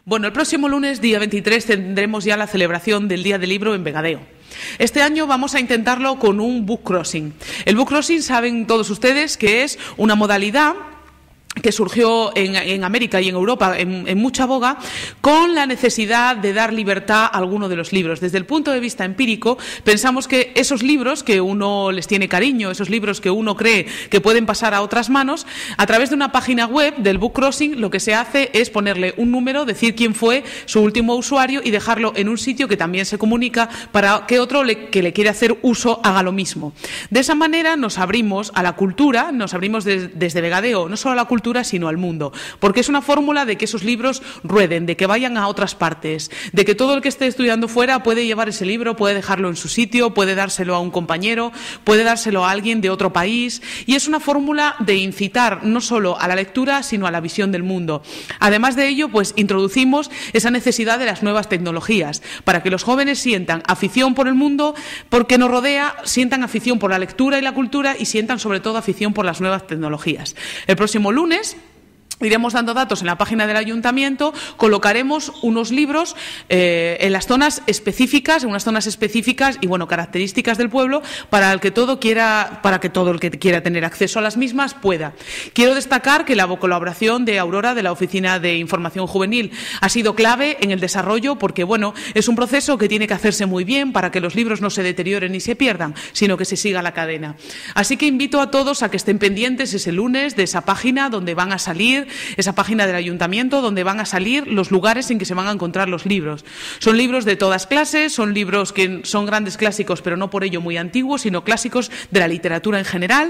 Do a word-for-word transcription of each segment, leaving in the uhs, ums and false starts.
Bueno, el próximo lunes, día veintitrés, tendremos ya la celebración del Día del Libro en Vegadeo. Este año vamos a intentarlo con un book crossing. El book crossing, saben todos ustedes que es una modalidad que surgió en, en América y en Europa en, en mucha boga, con la necesidad de dar libertad a alguno de los libros. Desde el punto de vista empírico, pensamos que esos libros que uno les tiene cariño, esos libros que uno cree que pueden pasar a otras manos, a través de una página web del book crossing, lo que se hace es ponerle un número, decir quién fue su último usuario y dejarlo en un sitio que también se comunica para que otro le, que le quiere hacer uso haga lo mismo. De esa manera nos abrimos a la cultura, nos abrimos de, desde Vegadeo, no solo a la cultura, sino al mundo, porque es una fórmula de que esos libros rueden, de que vayan a otras partes, de que todo el que esté estudiando fuera puede llevar ese libro, puede dejarlo en su sitio, puede dárselo a un compañero, puede dárselo a alguien de otro país, y es una fórmula de incitar no solo a la lectura, sino a la visión del mundo. Además de ello, pues introducimos esa necesidad de las nuevas tecnologías, para que los jóvenes sientan afición por el mundo, porque nos rodea, sientan afición por la lectura y la cultura y sientan sobre todo afición por las nuevas tecnologías. El próximo lunes iremos dando datos en la página del ayuntamiento, colocaremos unos libros eh, en las zonas específicas, en unas zonas específicas y bueno, características del pueblo para el que todo quiera, para que todo el que quiera tener acceso a las mismas pueda. Quiero destacar que la colaboración de Aurora, de la Oficina de Información Juvenil, ha sido clave en el desarrollo porque bueno, es un proceso que tiene que hacerse muy bien para que los libros no se deterioren ni se pierdan, sino que se siga la cadena. Así que invito a todos a que estén pendientes ese lunes de esa página donde van a salir esa página del ayuntamiento donde van a salir los lugares en que se van a encontrar los libros. Son libros de todas clases, son libros que son grandes clásicos, pero no por ello muy antiguos, sino clásicos de la literatura en general.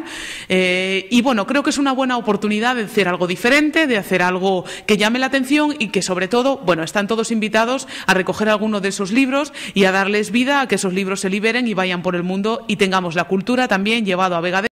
Eh, y bueno, creo que es una buena oportunidad de hacer algo diferente, de hacer algo que llame la atención y que sobre todo, bueno, están todos invitados a recoger alguno de esos libros y a darles vida, a que esos libros se liberen y vayan por el mundo y tengamos la cultura también llevado a Vegadeo.